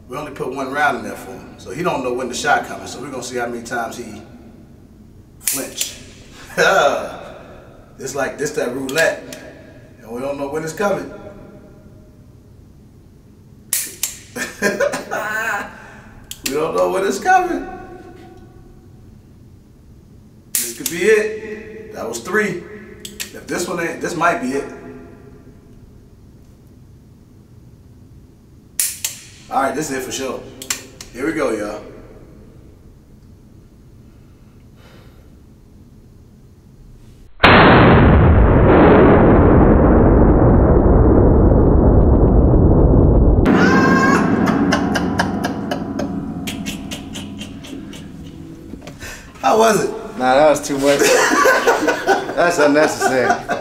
We only put 1 round in there for him. So he don't know when the shot coming. So we're gonna see how many times he flinch. It's like this, that roulette. And we don't know when it's coming. We don't know when it's coming. This could be it. That was 3. If this one ain't, this might be it. All right, this is it for sure. Here we go, y'all. How was it? Nah, that was too much. That's unnecessary.